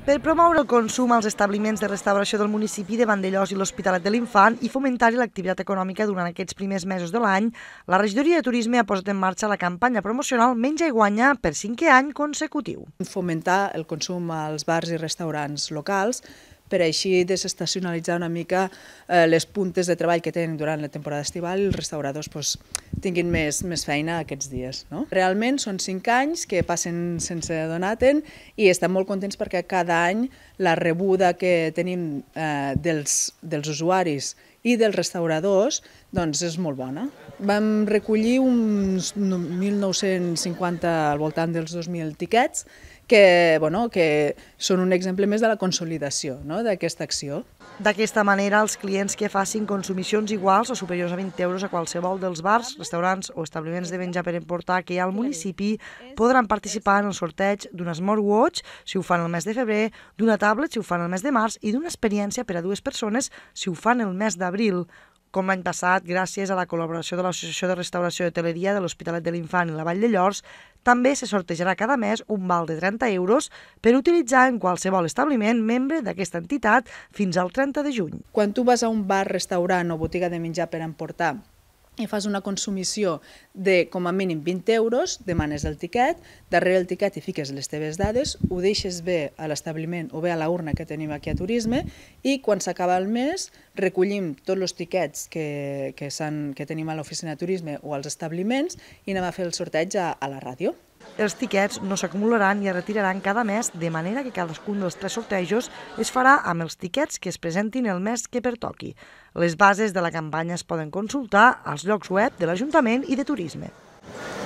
Per promoure el consum als establiments de restauració del municipi de Vandellòs i l'Hospitalet de l'Infant i fomentar-hi l'activitat econòmica durant aquests primers mesos de l'any, la Regidoria de Turisme ha posat en marxa la campanya promocional Menja i Guanya per 5è any consecutiu. Fomentar el consum als bars i restaurants locals per així desestacionalitzar una mica les puntes de treball que tenen durant la temporada estival i els restauradors tinguin més feina aquests dies. Realment són 5 anys que passen sense donar-te'n i estem molt contents perquè cada any la rebuda que tenim dels usuaris i dels restauradors és molt bona. Vam recollir uns 1.950 al voltant dels 2.000 tiquets que són un exemple més de la consolidació d'aquesta acció. D'aquesta manera, els clients que facin consumicions iguals o superiors a 20 euros a qualsevol dels bars, restaurants o establiments de menjar per emportar que hi ha al municipi podran participar en el sorteig d'una smartwatch si ho fan el mes de febrer, d'una tablet si ho fan el mes de març i d'una experiència per a 2 persones si ho fan el mes d'abril. Com l'any passat, gràcies a la col·laboració de l'Associació de Restauració i Hoteleria de l'Hospitalet de l'Infant i la Vall de Llors, també se sortejarà cada mes un val de 30 euros per utilitzar en qualsevol establiment membre d'aquesta entitat fins al 30 de juny. Quan tu vas a un bar, restaurant o botiga de menjar per emportar i fas una consumició de com a mínim 20 euros, demanes el tiquet, darrere el tiquet hi fiques les teves dades, ho deixes bé a l'establiment o bé a la urna que tenim aquí a Turisme i quan s'acaba el mes recollim tots els tiquets que tenim a l'oficina de Turisme o als establiments i anem a fer el sorteig a la ràdio. Els tiquets no s'acumularan i es retiraran cada mes, de manera que cadascun dels 3 sortejos es farà amb els tiquets que es presentin el mes que pertoqui. Les bases de la campanya es poden consultar als llocs web de l'Ajuntament i de Turisme.